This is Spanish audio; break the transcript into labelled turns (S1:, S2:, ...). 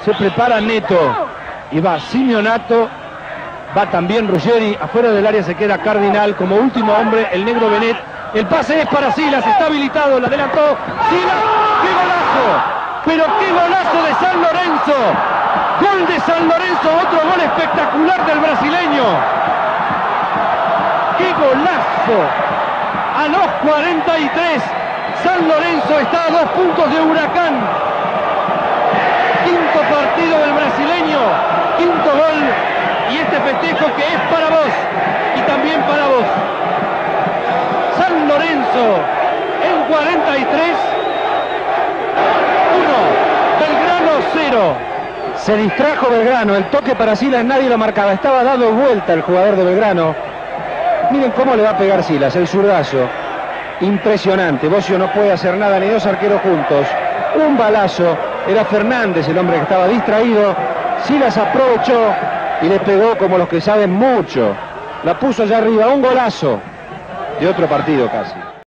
S1: Se prepara Neto y va Simeonato, va también Ruggeri, afuera del área se queda Cardinal como último hombre el negro Benet. El pase es para Silas, está habilitado, la adelantó Silas. ¡Qué golazo! Pero qué golazo de San Lorenzo. Gol de San Lorenzo, otro gol espectacular del brasileño. ¡Qué golazo! A los 43, San Lorenzo está a 2 puntos de Huracán. Quinto partido del brasileño, quinto gol, y este festejo que es para vos y también para vos. San Lorenzo en 43, 1, Belgrano 0. Se distrajo Belgrano, el toque para Silas nadie lo marcaba, estaba dado vuelta el jugador de Belgrano. Miren cómo le va a pegar Silas, el zurdazo. Impresionante, Bocio no puede hacer nada, ni dos arqueros juntos. Un balazo, era Fernández el hombre que estaba distraído. Silas aprovechó y le pegó como los que saben mucho. La puso allá arriba, un golazo de otro partido casi.